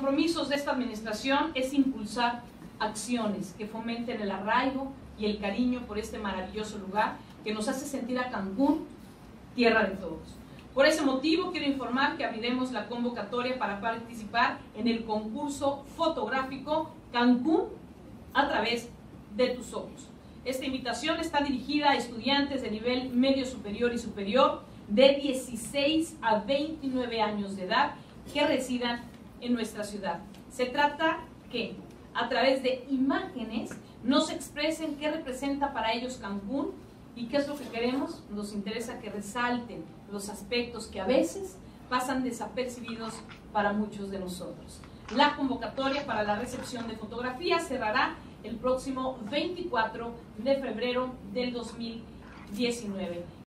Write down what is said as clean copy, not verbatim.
compromisos de esta administración es impulsar acciones que fomenten el arraigo y el cariño por este maravilloso lugar que nos hace sentir a Cancún tierra de todos. Por ese motivo quiero informar que abriremos la convocatoria para participar en el concurso fotográfico Cancún a través de tus ojos. Esta invitación está dirigida a estudiantes de nivel medio superior y superior de 16 a 29 años de edad que residan en nuestra ciudad. Se trata que a través de imágenes nos expresen qué representa para ellos Cancún y qué es lo que queremos. Nos interesa que resalten los aspectos que a veces pasan desapercibidos para muchos de nosotros. La convocatoria para la recepción de fotografías cerrará el próximo 24 de febrero del 2019.